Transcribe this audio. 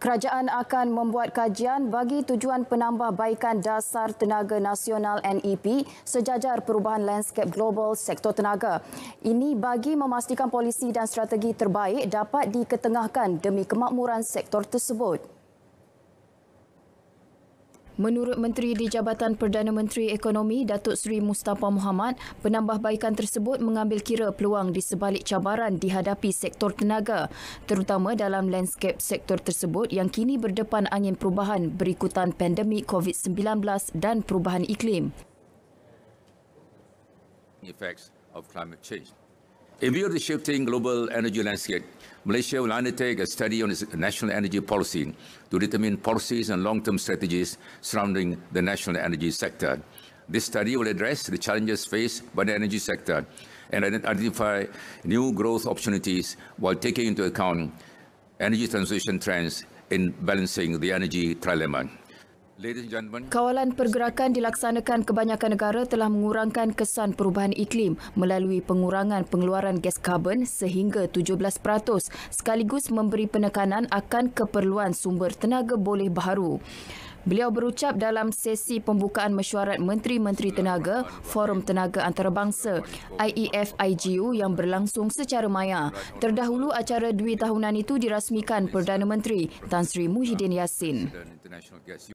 Kerajaan akan membuat kajian bagi tujuan penambahbaikan dasar tenaga nasional NEP sejajar perubahan landscape global sektor tenaga. Ini bagi memastikan polisi dan strategi terbaik dapat diketengahkan demi kemakmuran sektor tersebut. Menurut Menteri di Jabatan Perdana Menteri Ekonomi Datuk Seri Mustafa Mohamad, penambahbaikan tersebut mengambil kira peluang di sebalik cabaran dihadapi sektor tenaga, terutama dalam landscape sektor tersebut yang kini berdepan angin perubahan berikutan pandemik COVID-19 dan perubahan iklim. Effects of climate change. In view of the shifting global energy landscape, Malaysia will undertake a study on its national energy policy to determine policies and long-term strategies surrounding the national energy sector. This study will address the challenges faced by the energy sector and identify new growth opportunities while taking into account energy transition trends in balancing the energy trilemma. Kawalan pergerakan dilaksanakan kebanyakan negara telah mengurangkan kesan perubahan iklim melalui pengurangan pengeluaran gas karbon sehingga 17%, sekaligus memberi penekanan akan keperluan sumber tenaga boleh baharu. Beliau berucap dalam sesi pembukaan mesyuarat Menteri-Menteri Tenaga Forum Tenaga Antarabangsa IEF-IGU yang berlangsung secara maya. Terdahulu acara dwi tahunan itu dirasmikan Perdana Menteri Tan Sri Muhyiddin Yassin.